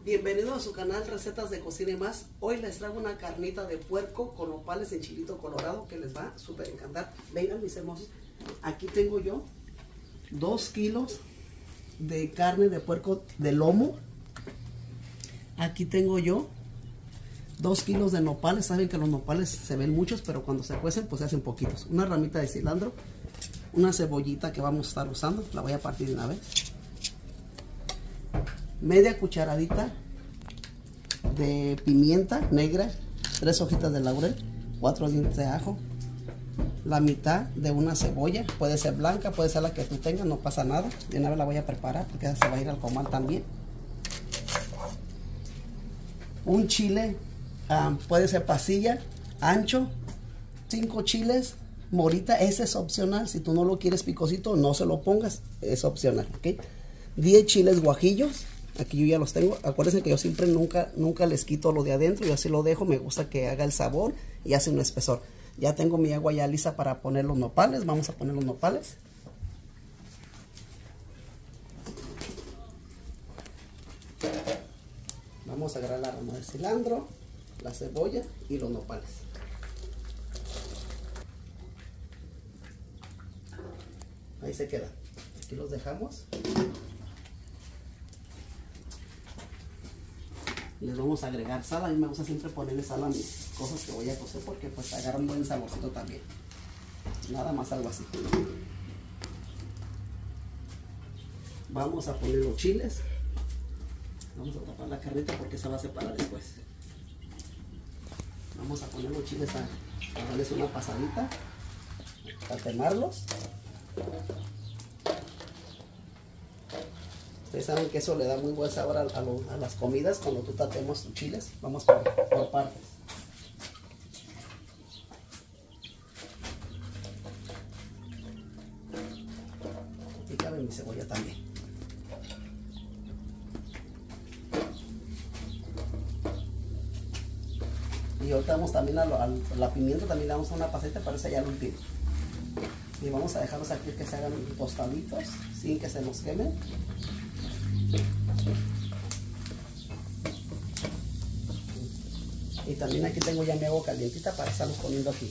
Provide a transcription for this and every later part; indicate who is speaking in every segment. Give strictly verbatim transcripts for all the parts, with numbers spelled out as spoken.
Speaker 1: Bienvenido a su canal Recetas de Cocina y Más. Hoy les traigo una carnita de puerco con nopales en chilito colorado que les va a súper encantar. Vengan mis hermosos, aquí tengo yo dos kilos de carne de puerco de lomo. Aquí tengo yo dos kilos de nopales. Saben que los nopales se ven muchos, pero cuando se cuecen pues se hacen poquitos. Una ramita de cilantro, una cebollita que vamos a estar usando, la voy a partir de una vez. Media cucharadita de pimienta negra, tres hojitas de laurel, cuatro dientes de ajo, la mitad de una cebolla, puede ser blanca, puede ser la que tú tengas, no pasa nada. De una vez la voy a preparar porque se va a ir al comal también. Un chile, um, puede ser pasilla, ancho, cinco chiles, morita, ese es opcional. Si tú no lo quieres picosito, no se lo pongas, es opcional, ¿ok? diez chiles guajillos. Aquí yo ya los tengo. Acuérdense que yo siempre nunca, nunca les quito lo de adentro. Yo así lo dejo. Me gusta que haga el sabor y hace un espesor. Ya tengo mi agua ya lista para poner los nopales. Vamos a poner los nopales. Vamos a agarrar la rama de cilantro, la cebolla y los nopales. Ahí se queda. Aquí los dejamos. Les vamos a agregar sal. A mí me gusta siempre ponerle sal a mis cosas que voy a cocer porque pues agarra un buen saborcito también. Nada más algo así. Vamos a poner los chiles. Vamos a tapar la carnita porque se va a separar después. Vamos a poner los chiles a, a darles una pasadita, a quemarlos. Ustedes saben que eso le da muy buen sabor a, a, lo, a las comidas cuando tú tatemos tus chiles. Vamos por, por partes. Aquí cabe mi cebolla también. Y ahorita vamos también a, lo, a la pimienta, también le vamos a una paseta, para eso ya lo último. Y vamos a dejarlos aquí que se hagan tostaditos sin que se nos quemen. Y también aquí tengo ya mi agua calientita para estarlos poniendo aquí.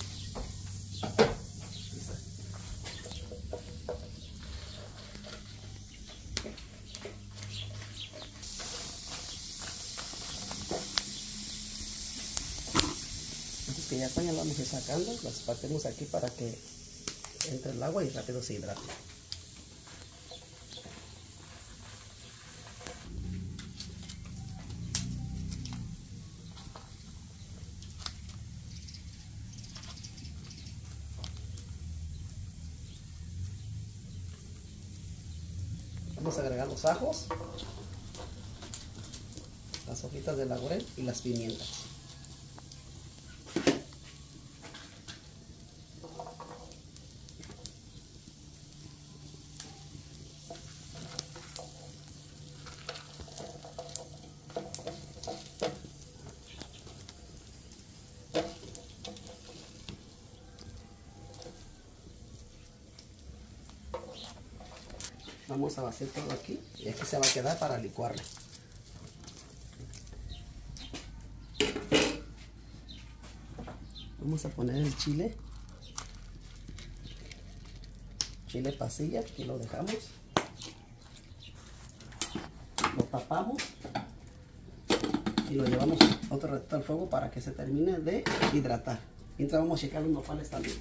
Speaker 1: Entonces que ya están, ya lo vamos a ir sacando, las partemos aquí para que entre el agua y rápido se hidrate. Vamos a agregar los ajos, las hojitas de laurel y las pimientas. Vamos a vaciar todo aquí y aquí se va a quedar para licuarlo. Vamos a poner el chile, chile pasilla, aquí lo dejamos, lo tapamos y lo llevamos otro ratito al fuego para que se termine de hidratar. Mientras vamos a checar los nopales también.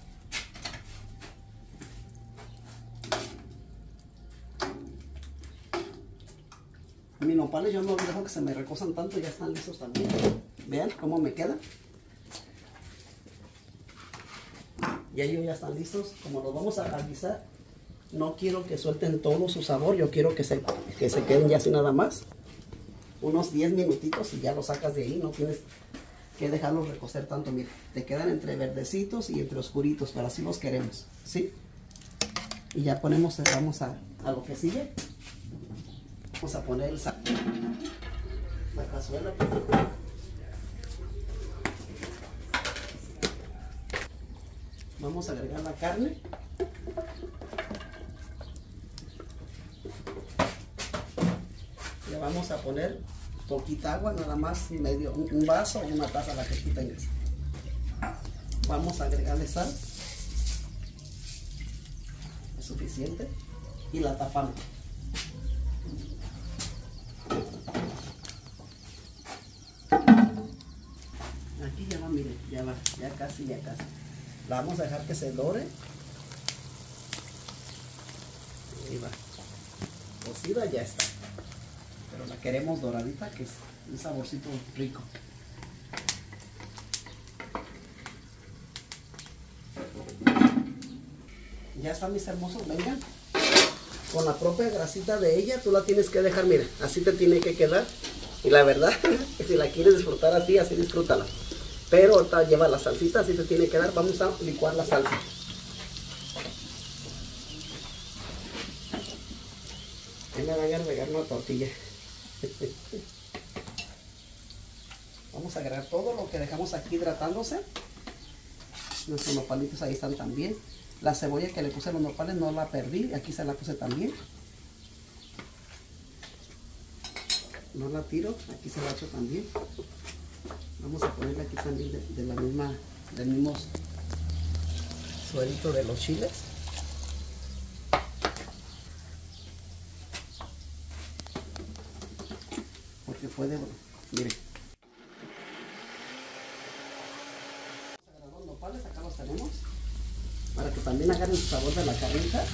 Speaker 1: Mis nopales yo no dejo que se me recosan tanto, ya están listos también. Vean cómo me quedan. Ya ellos ya están listos. Como los vamos a guisar, no quiero que suelten todo su sabor. Yo quiero que se, que se queden ya así nada más. Unos diez minutitos y ya los sacas de ahí. No tienes que dejarlos recocer tanto. Mira, te quedan entre verdecitos y entre oscuritos, pero así los queremos, ¿sí? Y ya ponemos, vamos a, a lo que sigue. Vamos a poner el sal, la cazuela. Vamos a agregar la carne. Le vamos a poner poquita agua, nada más medio, un, un vaso o una taza, la que tú tengas. Vamos a agregarle sal. Es suficiente. Y la tapamos. Aquí ya va, miren, ya va, ya casi, ya casi. La vamos a dejar que se dore. Ahí va. Cocida ya está. Pero la queremos doradita, que es un saborcito rico. Ya está, mis hermosos, vengan. Con la propia grasita de ella, tú la tienes que dejar, mira, así te tiene que quedar. Y la verdad, si la quieres disfrutar así, así disfrútala. Pero ahorita lleva la salsita, así te tiene que quedar. Vamos a licuar la salsa. Ahí me van a agregar una tortilla. Vamos a agregar todo lo que dejamos aquí hidratándose. Nuestros nopalitos ahí están también. La cebolla que le puse a los nopales no la perdí, aquí se la puse también. No la tiro, aquí se la echo también. Vamos a ponerle aquí también de, de la misma, del mismo suelito de los chiles. Porque fue de, miren. Vamos a agarrar los nopales, acá los tenemos. Para que también agarren su sabor de la carnita.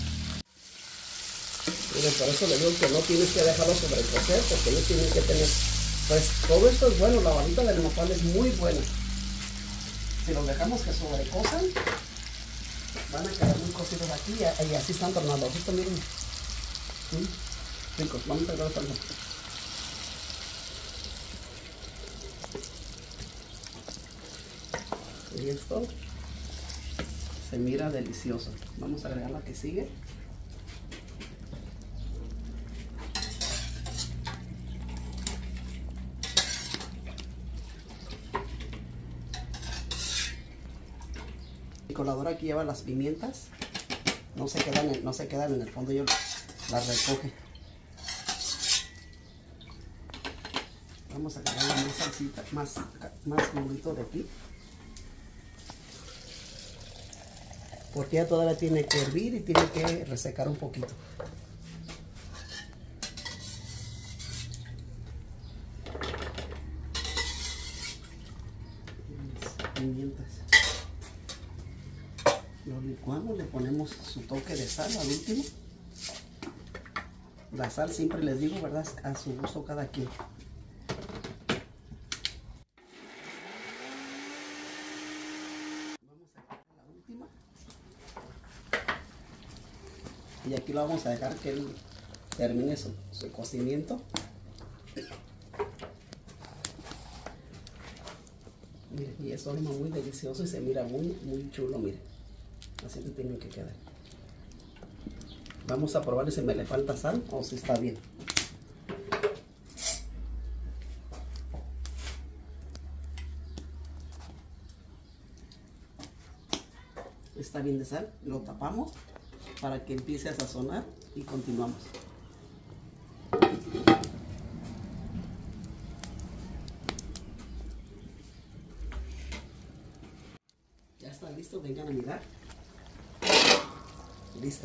Speaker 1: Miren, por eso les digo que no tienes que dejarlo sobrecocer, porque ellos tienen que tener, pues todo esto es bueno, la babita del nopal es muy buena. Si los dejamos que sobrecosan, van a quedar muy cocidos aquí y, y así están tornando. Esto miren, ¿sí? Ricos, vamos a agregar salsa. Y esto se mira delicioso. Vamos a agregar la que sigue. Mi coladora aquí lleva las pimientas. No se quedan en, no se quedan en el fondo, yo las recoge. Vamos a agregar más salsita, más, más juguito de aquí. Porque ya todavía tiene que hervir y tiene que resecar un poquito. Las pimientas. Lo licuamos, le ponemos su toque de sal al último. La sal siempre les digo, ¿verdad? A su gusto cada quien. Y aquí lo vamos a dejar que él termine su, su cocimiento. Miren, y es aroma muy delicioso y se mira muy, muy chulo, miren. Así que tienen que quedar. Vamos a probar si me le falta sal o si está bien. Está bien de sal, lo tapamos para que empiece a sazonar y continuamos. Ya está listo, vengan a mirar. Lista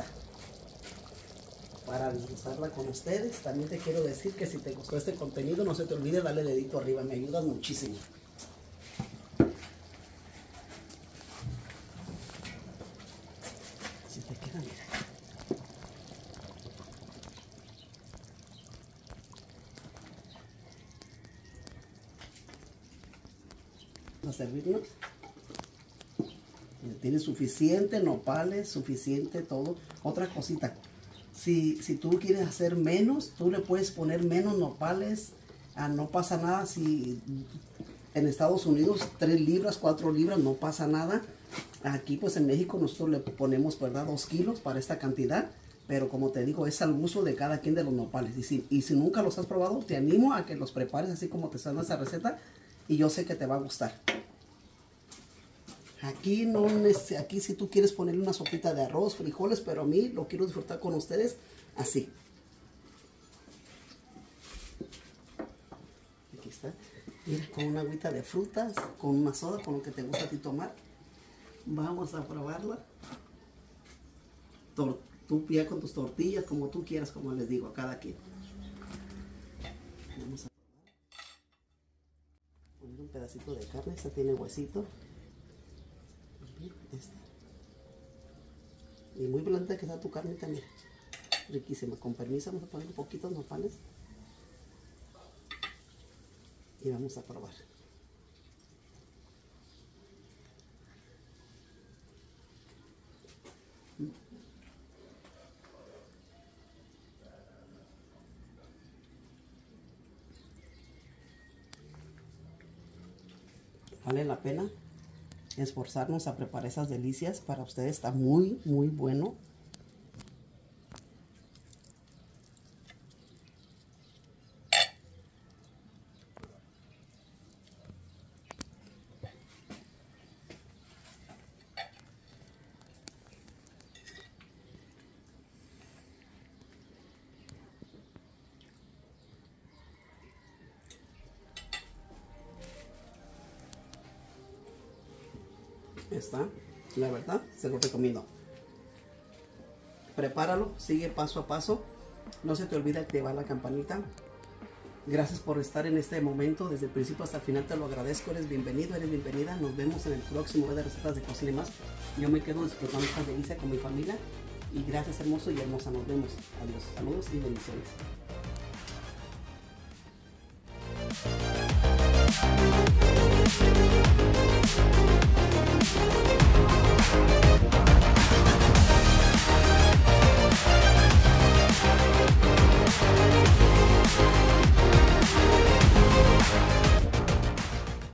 Speaker 1: para disfrutarla con ustedes. También te quiero decir que si te gustó este contenido, no se te olvide darle dedito arriba, me ayudas muchísimo. Si te queda, mira. Vamos a servirnos. Tiene suficiente nopales, suficiente todo. Otra cosita, si, si tú quieres hacer menos, tú le puedes poner menos nopales. Ah, no pasa nada. Si en Estados Unidos tres libras, cuatro libras, no pasa nada. Aquí pues en México nosotros le ponemos, ¿verdad?, dos kilos para esta cantidad. Pero como te digo, es al gusto de cada quien de los nopales. Y si, y si nunca los has probado, te animo a que los prepares así como te está dando esa receta. Y yo sé que te va a gustar. Aquí no aquí si tú quieres ponerle una sopita de arroz, frijoles, pero a mí lo quiero disfrutar con ustedes así. está. Mira, con una agüita de frutas, con una soda, con lo que te gusta a ti tomar. Vamos a probarla. Tor tú ya con tus tortillas, como tú quieras, como les digo a cada quien. Vamos a poner un pedacito de carne. Esta tiene huesito. Esta. Y muy blanda que está tu carne también. Riquísima. Con permiso, vamos a poner un poquito de nopales. Y vamos a probar. Vale la pena esforzarnos a preparar esas delicias para ustedes. Está muy, muy bueno. Está, la verdad, se lo recomiendo. Prepáralo, sigue paso a paso. No se te olvide activar la campanita. Gracias por estar en este momento, desde el principio hasta el final te lo agradezco. Eres bienvenido, eres bienvenida. Nos vemos en el próximo video de recetas de cocina y más. Yo me quedo disfrutando esta delicia con mi familia. Y gracias, hermoso y hermosa. Nos vemos. Adiós, saludos y bendiciones.